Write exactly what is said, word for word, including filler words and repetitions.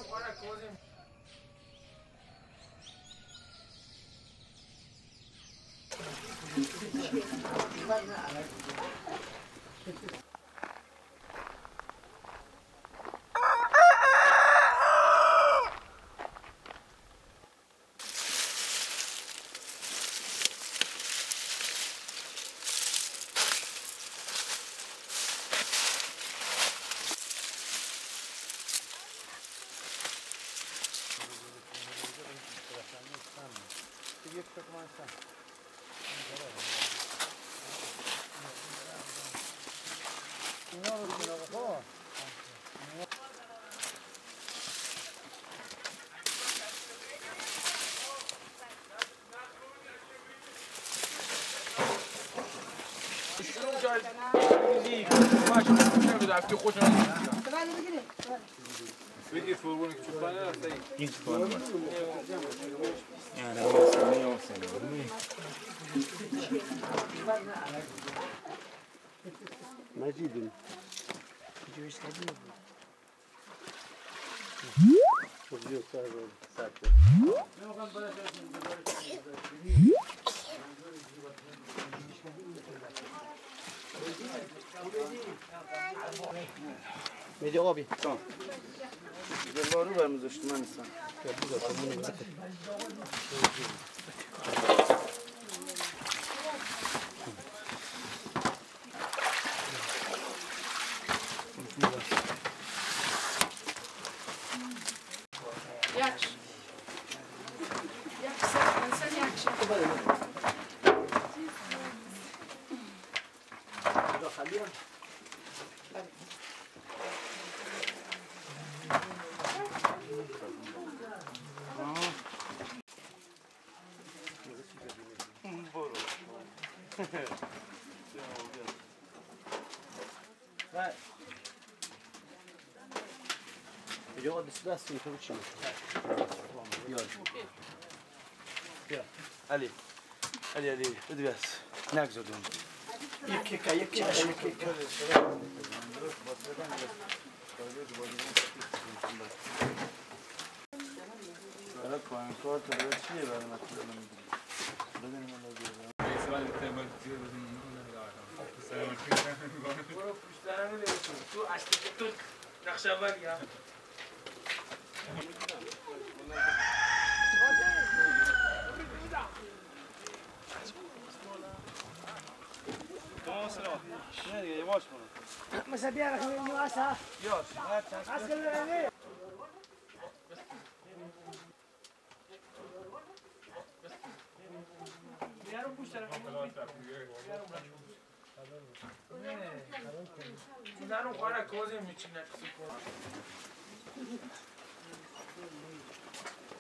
بگیر فرمونه که چوبانه رفته این چوبانه باید یعنی همه آسانه مجیدون جوش کردیم خودیو سر رو سرده میدی آبی تام دلوارو برمزشت من نیستم Yakış. Yakışsa sen yakış. میگه آقا دست دست اینطور چی میشه بیا علی علی علی بده بس نگذارم یکی که یکی که یکی که برای پایین کار تا برای چیه برای مطلب نمیدونی بدنیم الله بیاره سوال تیمال زیاد بودیم سلام برو پشترم رو لیتون تو اصلی تو نقش اول یا نه دیگه یواش برو مثلا بیا رقم این واسه یاش هر چند اصل برنی بیارو پشترم نه خوره کوزی میچینه